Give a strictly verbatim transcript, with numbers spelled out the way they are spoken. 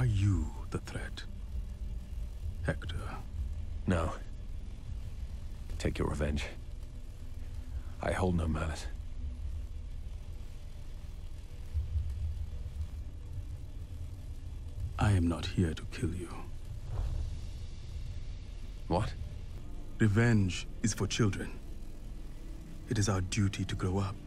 you the threat, Hector? No. Take your revenge. I hold no malice. I am not here to kill you. What? Revenge is for children. It is our duty to grow up.